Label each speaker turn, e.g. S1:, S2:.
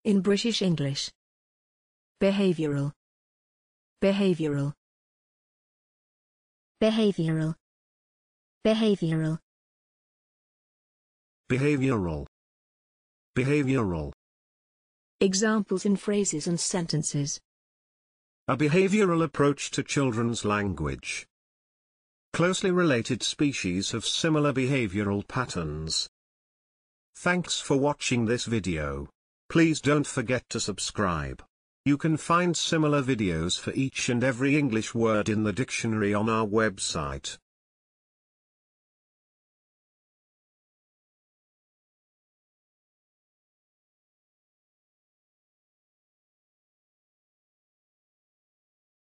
S1: In British English. Behavioural. Behavioural.
S2: Behavioural. Behavioural.
S3: Behavioural. Behavioural.
S1: Examples in phrases and sentences.
S3: A behavioral approach to children's language. Closely related species have similar behavioral patterns. Thanks for watching this video. Please don't forget to subscribe. You can find similar videos for each and every English word in the dictionary on our website.